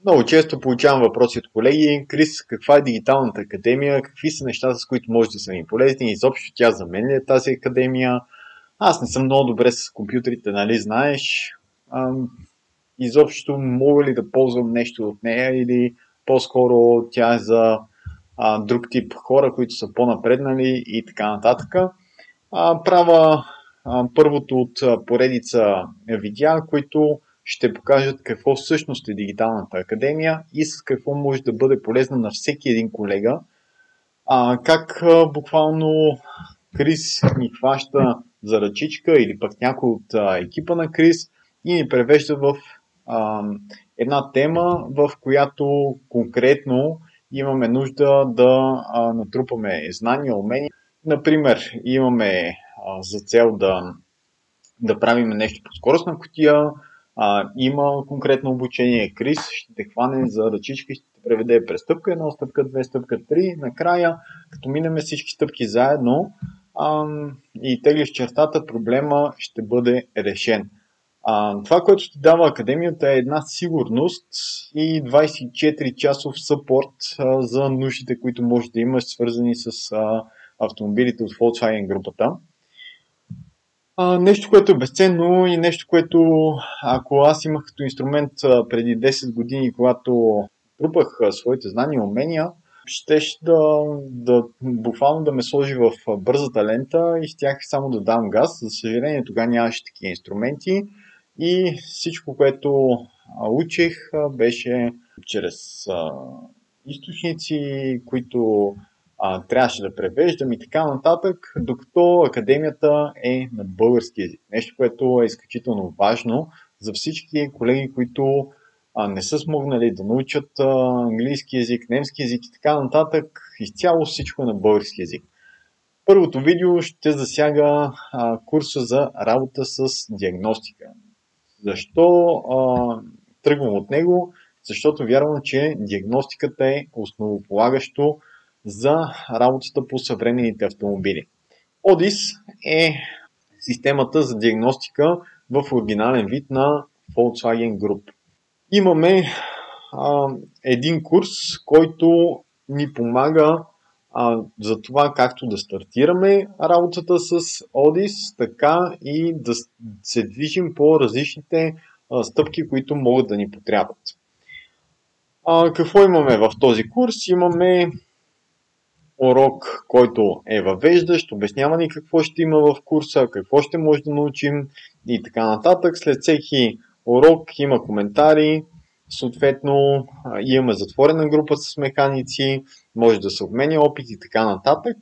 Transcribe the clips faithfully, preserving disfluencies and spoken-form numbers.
Много често получавам въпроси от колеги: Крис, каква е дигиталната академия, какви са нещата, с които може да са ми полезни, изобщо тя за мен ли е тази академия? Аз не съм много добре с компютрите, нали знаеш. Ам, изобщо мога ли да ползвам нещо от нея или по-скоро тя е за а, друг тип хора, които са по-напреднали и така нататък. А, правя а, първото от а, поредица видеа, които ще покажат какво всъщност е Дигиталната академия и с какво може да бъде полезна на всеки един колега. А, как а, буквално Крис ни хваща за ръчичка или пък някой от а, екипа на Крис и ни превежда в а, една тема, в която конкретно имаме нужда да а, натрупаме знания, умения. Например, имаме а, за цел да, да правим нещо по скоростна кутия, а, има конкретно обучение, Крис ще те хване за ръчичка и ще те преведе през стъпка едно, стъпка две, стъпка три. Накрая, като минем всички стъпки заедно а, и теглиш чертата, проблема ще бъде решен. А, това, което ще дава академията, е една сигурност и двадесет и четири часов съпорт а, за нуждите, които може да имаш, свързани с а, автомобилите от Volkswagen групата. А, нещо, което е безценно и нещо, което ако аз имах като инструмент а, преди десет години, когато трупах а, своите знания и умения, щеше да, да буквално да ме сложи в а, бързата лента и щях само да дам газ. За съжаление, тогава нямаше такива инструменти и всичко, което а, учих, а, беше чрез а, източници, които а, трябваше да превеждам и така нататък, докато академията е на български език. Нещо, което е изключително важно за всички колеги, които а, не са смогнали да научат а, английски език, немски език и така нататък. Изцяло всичко е на български език. Първото видео ще засяга а, курса за работа с диагностика. Защо а, тръгвам от него? Защото вярвам, че диагностиката е основополагащо за работата по съвременните автомобили. Одис е системата за диагностика в оригинален вид на Volkswagen Group. Имаме а, един курс, който ни помага а, за това както да стартираме работата с Одис, така и да се движим по различните а, стъпки, които могат да ни потрябват. А, какво имаме в този курс? Имаме урок, който е въвеждащ, обяснява ни какво ще има в курса, какво ще може да научим и така нататък. След всеки урок има коментари, съответно имаме затворена група с механици, може да се обменя опит и така нататък.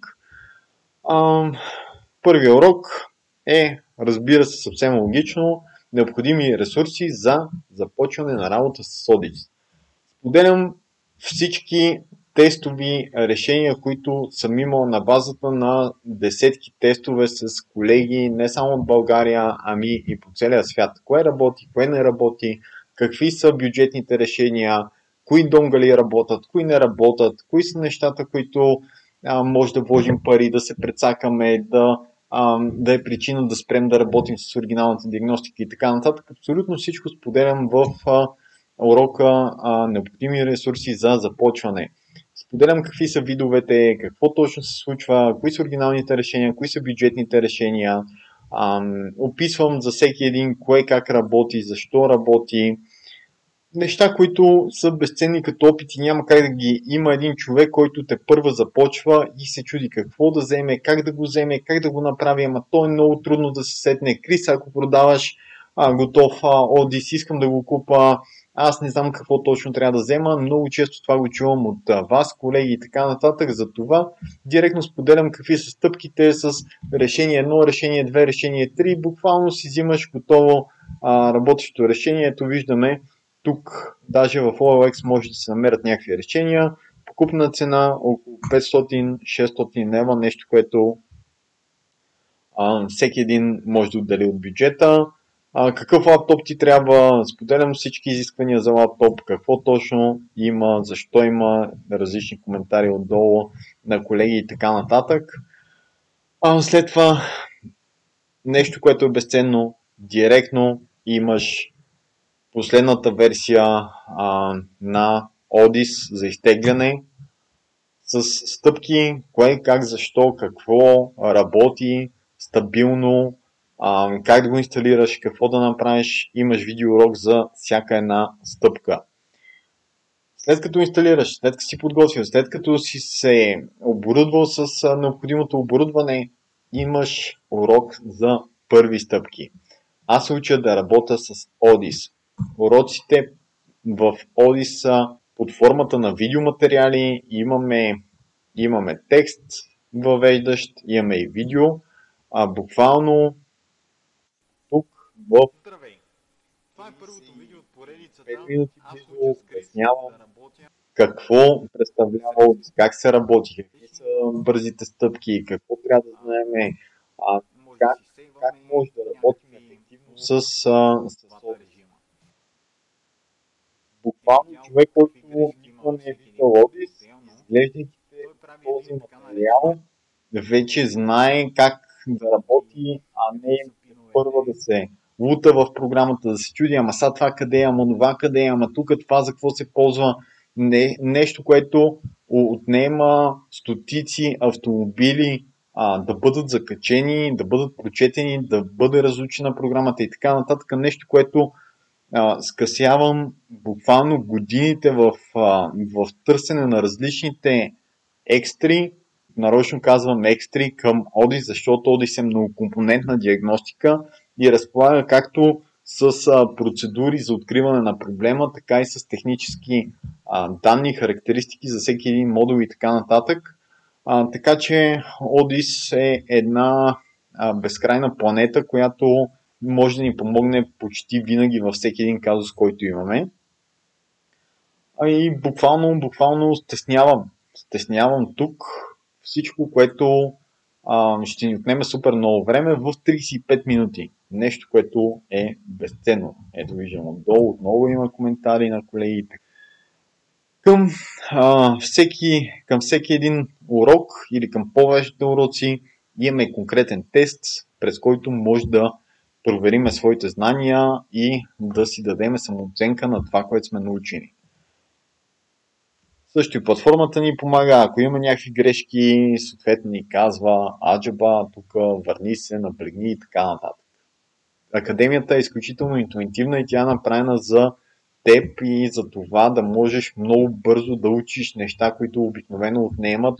Първият урок е, разбира се, съвсем логично, необходими ресурси за започване на работа с Одис. Споделям всички тестови решения, които съм имал на базата на десетки тестове с колеги не само от България, ами и по целия свят. Кое работи, кое не работи, какви са бюджетните решения, кои донгали работят, кои не работят, кои са нещата, които а, може да вложим пари, да се прецакаме, да, а, да е причина да спрем да работим с оригиналната диагностика и така нататък. Абсолютно всичко споделям в а, урока а, необходими ресурси за започване. Споделям какви са видовете, какво точно се случва, кои са оригиналните решения, кои са бюджетните решения. Ам, описвам за всеки един кое как работи, защо работи. Неща, които са безценни като опит и няма как да ги има един човек, който те първа започва и се чуди какво да вземе, как да го вземе, как да го направи, ама то е много трудно да се сетне. Крис, ако продаваш а, готов а, Одис, искам да го купа, аз не знам какво точно трябва да взема, много често това го чувам от а, вас, колеги и така нататък, за това директно споделям какви са стъпките с решение едно, решение две, решение три, буквално си взимаш готово а, работещо решението, виждаме тук, даже в О Ел Екс може да се намерят някакви решения, покупна цена около петстотин до шестстотин лева, нещо, което а, всеки един може да отдели от бюджета. А, какъв лаптоп ти трябва, споделям всички изисквания за лаптоп, какво точно има, защо има, различни коментари отдолу на колеги и така нататък. А, след това нещо, което е безценно, директно имаш последната версия а, на Odys за изтегляне с стъпки, кое, как, защо, какво работи стабилно, а, как да го инсталираш, какво да направиш. Имаш видеоурок за всяка една стъпка. След като инсталираш, след като си подготвил, след като си се оборудвал с необходимото оборудване, имаш урок за първи стъпки. Аз се уча да работя с Odys. Уроците в Odys са под формата на видеоматериали. Имаме, имаме текст въвеждащ, имаме и видео. А буквално тук в Здравей! Това е първото видео от поредицата. пет минути Аз близо уча с Крис обяснявам да работя. какво представлява Odys, как се работи, какви са бързите стъпки, какво трябва да знаем, а, Може как, да си как сейваме може да работим някакви ефективно с, а, с двата Odys. режима. Буквално човек, който Какви грешки има никога във не е всеки виждал един Odys, отделно, изглеждайки той прави този един така материал, наречен вече знае как да работи, а не какви са първа да пиновете, се лута в програмата, да се чуди, ама са това къде е, ама това къде е, ама тук това за какво се ползва. Не, нещо, което отнема стотици автомобили а, да бъдат закачени, да бъдат прочетени, да бъде разучена програмата и така нататък. Нещо, което а, скъсявам буквално годините в, а, в търсене на различните екстри. Нарочно казвам екстри към Odys, защото Odys е многокомпонентна диагностика и разполага както с а, процедури за откриване на проблема, така и с технически а, данни, характеристики за всеки един модул и така нататък. А, така че Odys е една а, безкрайна планета, която може да ни помогне почти винаги във всеки един казус, който имаме. А и буквално, буквално стеснявам. Стеснявам тук всичко, което а, ще ни отнеме супер много време в тридесет и пет минути. Нещо, което е безценно. Ето виждам отдолу, отново има коментари на колегите. Към, а, всеки, към всеки един урок или към повечето уроци имаме конкретен тест, през който може да провериме своите знания и да си дадем самооценка на това, което сме научили. Също и платформата ни помага, ако има някакви грешки, съответно ни казва аджаба, тук върни се, наблегни и така нататък. Академията е изключително интуитивна и тя е направена за теб и за това да можеш много бързо да учиш неща, които обикновено отнемат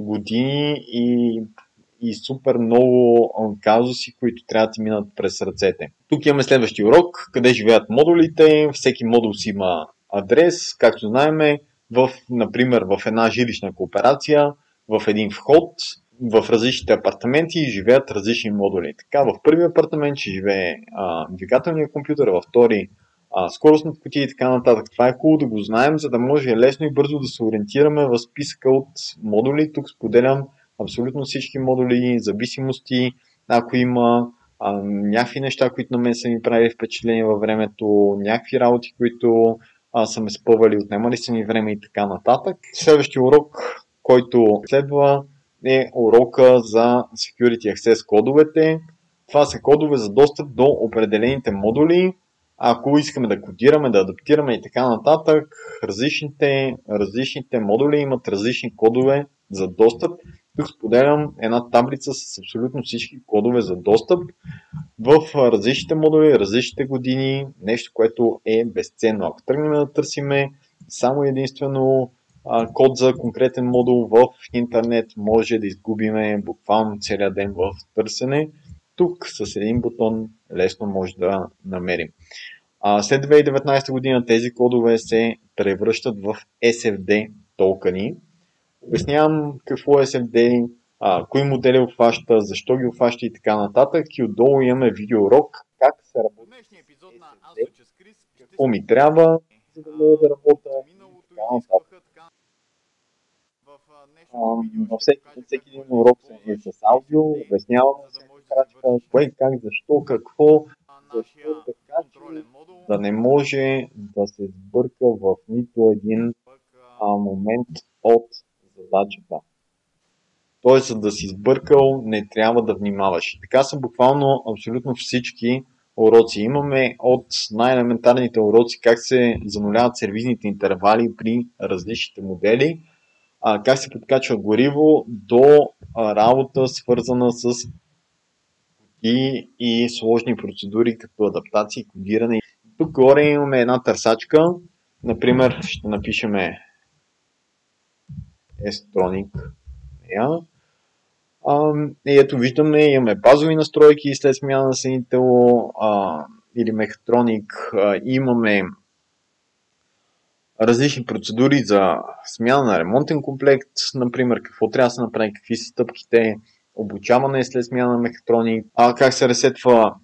години и, и супер много казуси, които трябва да ти минат през ръцете. Тук имаме следващия урок, къде живеят модулите. Всеки модул си има адрес, както знаем, в, например в една жилищна кооперация, в един вход, в различните апартаменти живеят различни модули. Така, в първи апартамент ще живее а, двигателния компютър, във втори а, скоростната кутия и така нататък. Това е хубаво да го знаем, за да може лесно и бързо да се ориентираме в списъка от модули. Тук споделям абсолютно всички модули, зависимости, ако има а, някакви неща, които на мен са ми правили впечатление във времето, някакви работи, които а, са ме спъвали, отнемали са ми време и така нататък. Следващия урок, който следва, е урока за Security Access кодовете. Това са кодове за достъп до определените модули. Ако искаме да кодираме, да адаптираме и така нататък, различните, различните модули имат различни кодове за достъп. Тук споделям една таблица с абсолютно всички кодове за достъп в различните модули, различните години, нещо, което е безценно. Ако тръгнем да търсиме само единствено а, код за конкретен модул в интернет, може да изгубиме буквално целия ден в търсене. Тук с един бутон лесно може да намерим. А, след две хиляди и деветнадесета година тези кодове се превръщат в ес еф ди токени. Обяснявам какво е ес еф ди, а, кои модели обхваща, защо ги обхваща и така нататък. И отдолу имаме видеоурок как се работи с днешния епизод на Аз ес еф ди, уча с Крис ще какво ми трябва, за да мога да работя и миналото така нататък. изискваха така. В а, А, днешното видео във ще всеки, покажа всеки как един може да урок е използваш с аудио, ес еф ди, обяснявам за да всяка можеш да си крачка, вършиш кое, как, защо, какво, а, защо, нашия така че контролен модул. да не може да се сбърка в нито един Пък а, а, момент от задачата. Тоест, за да си сбъркал, не трябва да внимаваш. Така са буквално абсолютно всички уроци. Имаме от най-елементарните уроци как се зануляват сервизните интервали при различните модели, а, как се подкачва гориво, до а, работа свързана с и, и сложни процедури като адаптации, кодиране. Тук горе имаме една търсачка. Например, ще напишеме S-Tronic. И ето виждаме, имаме базови настройки след смяна на съединител а, или мехатроник. А, имаме различни процедури за смяна на ремонтен комплект, например какво трябва да се направи, какви са стъпките, обучаване след смяна на мехатроник, а как се ресетва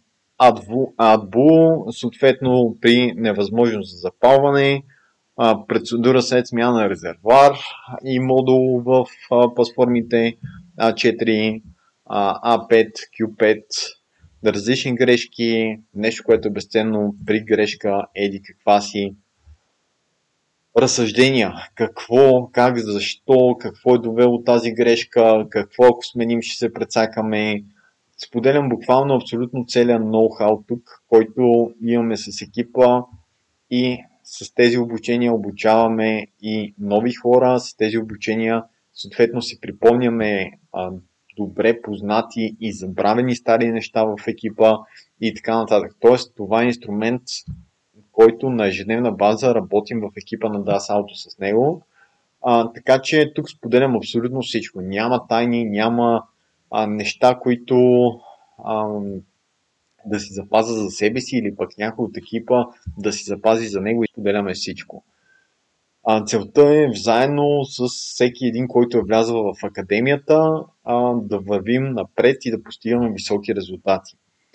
AdBlue, съответно при невъзможност за запалване, а, процедура след смяна на резервуар и модул в а, платформите А четири, А пет, Q пет, различни грешки, нещо, което е безценно при грешка, еди каква си, разсъждения, какво, как, защо, какво е довело тази грешка, какво ако сменим ще се прецакаме. Споделям буквално абсолютно целият ноу-хау тук, който имаме с екипа и с тези обучения обучаваме и нови хора, с тези обучения съответно си припомняме а, добре познати и забравени стари неща в екипа и така нататък. Тоест това е инструмент, който на ежедневна база работим в екипа на Das Auto с него. А, така че тук споделям абсолютно всичко. Няма тайни, няма а, неща, които а, да си запазя за себе си или пък някой от екипа да си запази за него и споделяме всичко. А, целта е заедно с всеки един, който е влязъл в академията, а, да вървим напред и да постигаме високи резултати.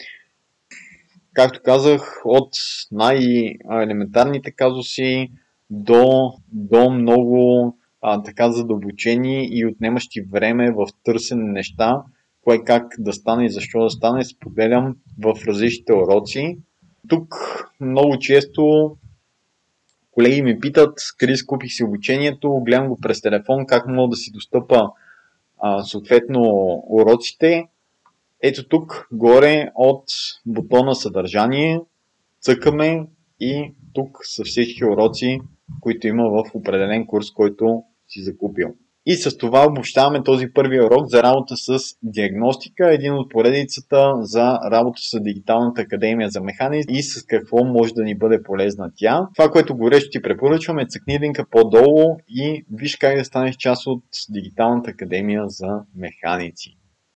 Както казах, от най-елементарните казуси до, до много а, така задълбочени и отнемащи време в търсене неща, кое как да стане и защо да стане, споделям в различните уроци. Тук много често колеги ми питат, Крис, купих си обучението, гледам го през телефон, как мога да си достъпа а, съответно уроците. Ето тук горе от бутона съдържание цъкаме и тук са всички уроци, които има в определен курс, който си закупил. И с това обобщаваме този първи урок за работа с диагностика, един от поредицата за работа с Дигиталната академия за механици и с какво може да ни бъде полезна тя. Това, което горещо ти препоръчваме, цъкни линка по-долу и виж как да станеш част от Дигиталната академия за механици.